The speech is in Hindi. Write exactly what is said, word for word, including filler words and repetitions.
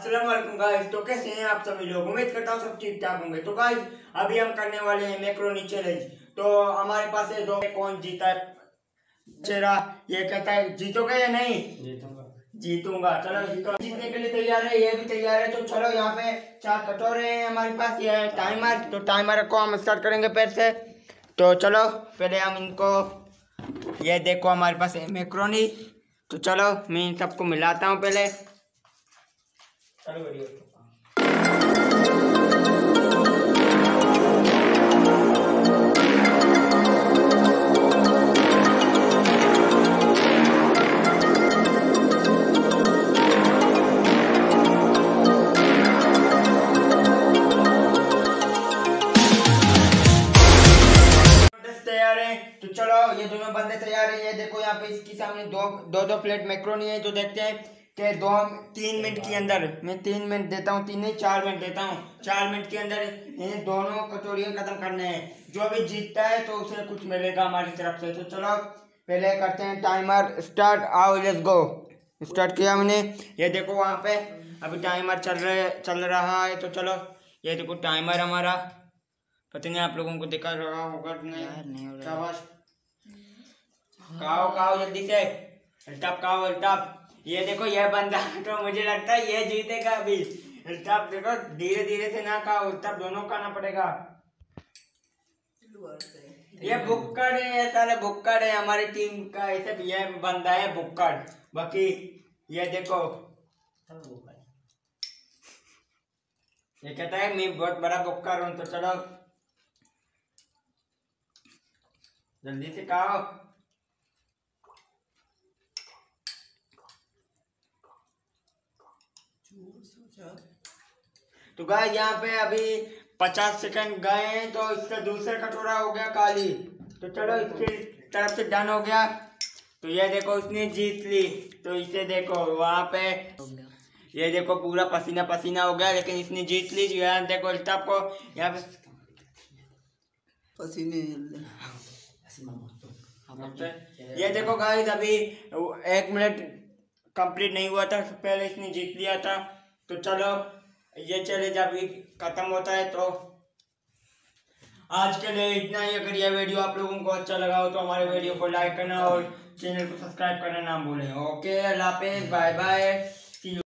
अस्सलाम वालेकुम गाइस। तो कैसे हैं आप सभी लोग? उम्मीद करता हूँ सब ठीक ठाक होंगे। तो गाइस अभी हम करने वाले हैं मैक्रोनी चैलेंज। तो हमारे पास है दो, कौन जीता है चेहरा ये कहता है जीतोगे या नहीं? जीतूंगा जीतूंगा। चलो तो जीतने के लिए तैयार है, ये भी तैयार है। तो चलो यहाँ पे चार कटोरे हैं हमारे पास, ये है टाइमर। तो टाइमर को हम स्टार्ट करेंगे पैर से। तो चलो पहले हम इनको, ये देखो हमारे पास है मैक्रोनी। तो चलो मैं इन सबको मिलाता हूँ पहले। चलो वीडियो तैयार है। तो चलो ये दोनों बंदे तैयार हैं। ये देखो यहाँ पे इसके सामने दो दो दो प्लेट मैक्रोनी है। तो देखते हैं कि दो तीन मिनट के अंदर, मैं तीन मिनट देता हूँ, तीन नहीं चार मिनट देता हूँ, चार मिनट के अंदर इन दोनों कटोरियाँ खत्म करने हैं। जो भी जीतता है तो उसे कुछ मिलेगा हमारी तरफ से। तो चलो पहले करते हैं टाइमर स्टार्ट। आओ लेट्स गो। स्टार्ट किया मैंने। ये देखो वहाँ पे अभी टाइमर चल रहे चल रहा है। तो चलो ये देखो टाइमर हमारा, पता नहीं आप लोगों को दिखा रहा होगा नहीं। शाबाश, खाओ खाओ जल्दी से, अल्ताफ खाओ अल्ताफ। ये देखो ये बंदा तो मुझे लगता है ये जीतेगा अभी। अल्ताफ देखो धीरे धीरे से ना खाओ, अल्ताफ दोनों खाना पड़ेगा। ये बुक्कड़ है साले, बुक्कड़ है हमारी टीम का। ऐसे ये बंदा है बुक्कड़। बाकी ये देखो ये कहता है मैं बहुत बड़ा बुक्कड़ हूँ। तो चलो जल्दी से खाओ। तो गाइस यहाँ पे अभी पचास सेकंड गए हैं। तो इसका दूसरा कटोरा हो गया खाली। तो चलो इसके तरफ से डन हो गया। तो ये देखो उसने जीत ली। तो इसे देखो वहाँ पे ये देखो पूरा पसीना पसीना हो गया, लेकिन इसने जीत ली। यहाँ देखो अल्ताफ को यहाँ पे पसीने। ये देखो गाइस अभी एक मिनट कंप्लीट नहीं हुआ था, पहले इसने जीत लिया था। तो चलो ये चैलेंज अभी खत्म होता है। तो आज के लिए इतना ही। अगर यह वीडियो आप लोगों को अच्छा लगा हो तो हमारे वीडियो को लाइक करना और चैनल को सब्सक्राइब करना ना भूलें। ओके, अल्लाह हाफिज़, बाय बाय।